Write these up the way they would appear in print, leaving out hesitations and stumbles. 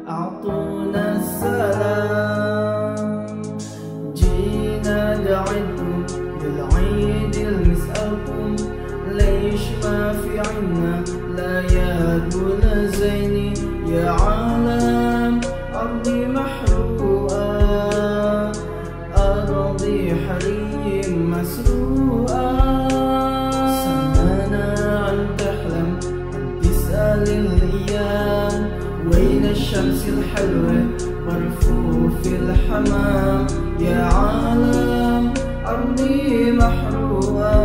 أعطونا السلام. جينا دعيتكم بالعيد نسألكم، ليش ما في عنا لا يد ولا زيني؟ يا عالم أرضي محروقة، أراضي حريم مسروقة. سمانا عم تحلم، عم تسأل الأيام، وين الشمس الحلوة ورفوف الحمام؟ يا عالم أرضي محروقة،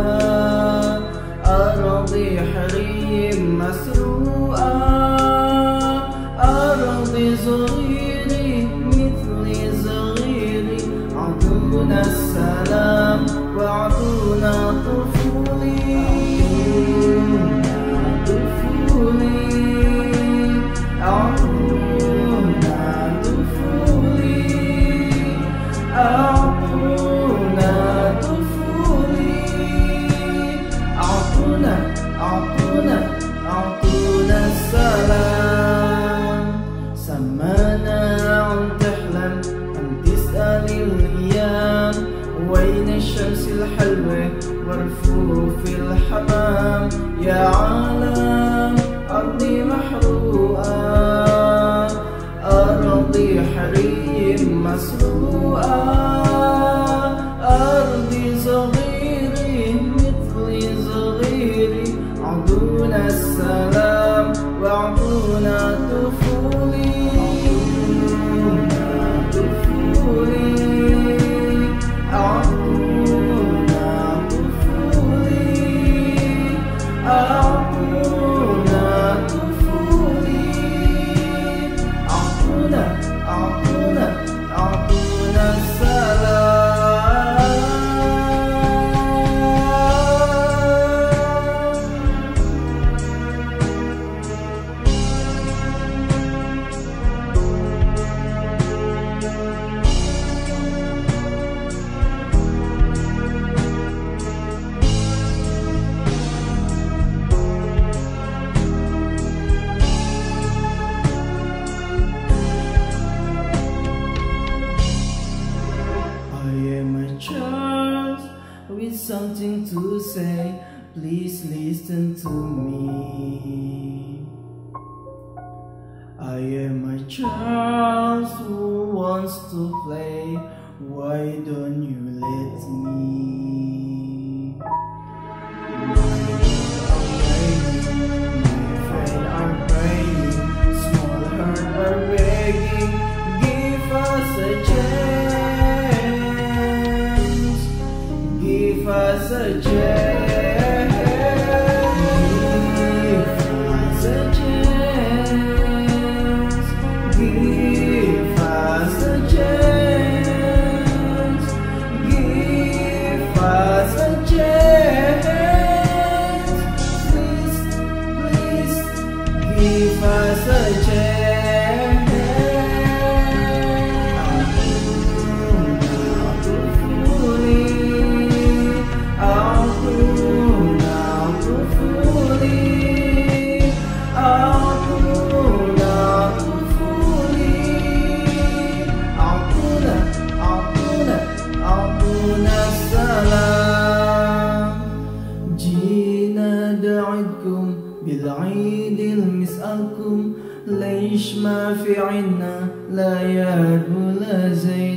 أراضي حريم مسروقة. أراضي صغيري مثلي صغيري، أعطونا السلام وأعطونا طفولي. أعطونا طفولي، أعطونا طفولي، أعطونا السلام. سمانا عم تحلم، عم تسأل الأيام، وين الشمس الحلوة ورفوف الحمام؟ يا عالم أرضي محروقة، أراضي حريم مسروقة. أرضي صغيري مثلي صغيري، أعطونا السلام وأعطونا طفولي. أعطونا طفولي، أعطونا طفولي، أعطونا السلام. With something to say, please listen to me. I am a child who wants to play, why don't you let me? My friends are praying, small heart are begging, give us a chance, give us a chance, give us a chance, give us a chance, please, please, give us a chance. دعيتكم بالعيد نسألكم، ليش ما في عنا لا يد ولا زين؟